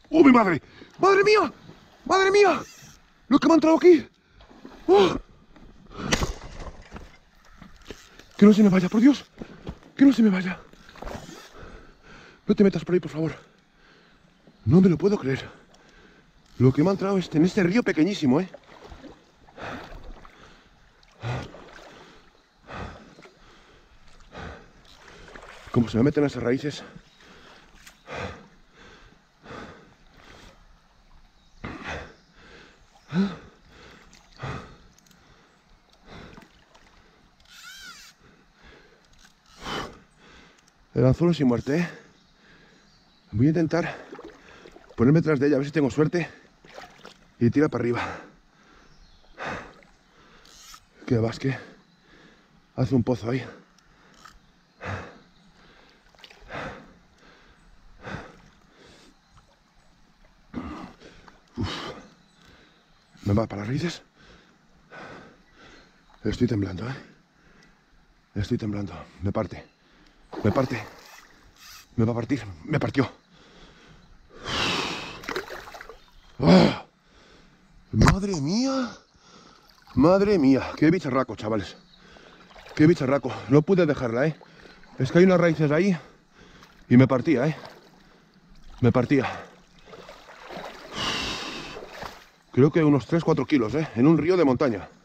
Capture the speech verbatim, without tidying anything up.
¡Oh, mi madre! ¡Madre mía! ¡Madre mía! ¡Lo que me ha entrado aquí! ¡Oh! Que no se me vaya, por Dios. Que no se me vaya. No te metas por ahí, por favor. No me lo puedo creer. Lo que me ha entrado este, en este río pequeñísimo, ¿eh? Como se me meten esas raíces. El anzuelo sin muerte, ¿eh? Voy a intentar ponerme tras de ella, a ver si tengo suerte. Y tira para arriba. Que vas, que hace un pozo ahí. Uf. ¿Me va para las raíces? Estoy temblando, ¿eh? Estoy temblando. Me parte. Me parte. Me va a partir. Me partió. ¡Oh! ¡Madre mía! ¡Madre mía! ¡Qué bicharraco, chavales! ¡Qué bicharraco! No pude dejarla, ¿eh? Es que hay unas raíces ahí y me partía, ¿eh? Me partía. Creo que unos tres cuatro kilos, ¿eh? En un río de montaña.